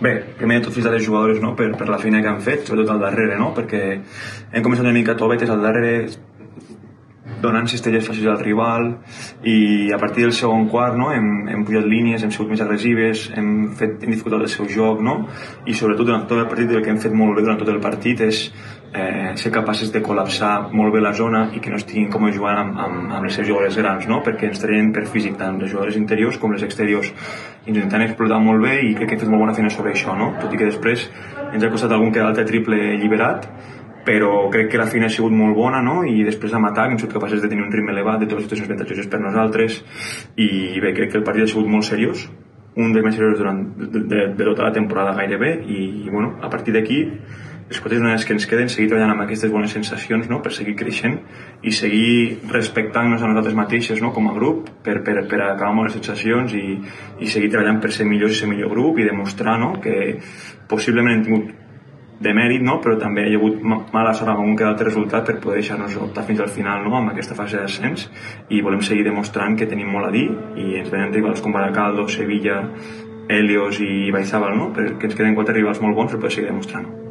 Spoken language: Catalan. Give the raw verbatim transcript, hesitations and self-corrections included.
bé, primer de tot felicitar els jugadors, no? per, per la feina que han fet, sobretot al darrere, no? perquè hem començat una mica tovetes al darrere, donant cistelles fàcils al rival, i a partir del segon quart no? hem, hem pujat línies, hem sigut més agressives, hem, fet, hem dificultat el seu joc, no? I sobretot durant tot el partit el que hem fet molt bé durant tot el partit és eh, ser capaces de col·lapsar molt bé la zona i que no estiguin com jugant amb, amb, amb les seves jugadores grans, no? perquè ens traien per físic tant les jugadores interiors com les exteriors, intentant explotar molt bé, i crec que hem fet molt bona feina sobre això, no? tot i que després ens ha costat algun que altre triple alliberat, però crec que la feina ha sigut molt bona, no? I després amb atac hem sigut capaces de tenir un ritme elevat, de totes les situacions avantatjoses per nosaltres, i bé, crec que el partit ha sigut molt seriós, un dels més seriosos durant de, de, de tota la temporada gairebé, i, i bueno, a partir d'aquí les quatre zones que ens queden, seguir treballant amb aquestes bones sensacions, no? per seguir creixent i seguir respectant-nos a nosaltres mateixes, no? com a grup, per, per, per acabar amb les sensacions i, i seguir treballant per ser millors i ser millor grup, i demostrar no? que possiblement hem tingut de mèrit, no? però també hi ha hagut mala sort amb un que d'altre resultat per poder deixar-nos optar fins al final no? amb aquesta fase d'ascens, i volem seguir demostrant que tenim molt a dir, i ens venen rivals com Baracaldo, Sevilla, Helios i Baizabal, no? perquè ens queden quatre rivals molt bons per poder seguir demostrant-ho.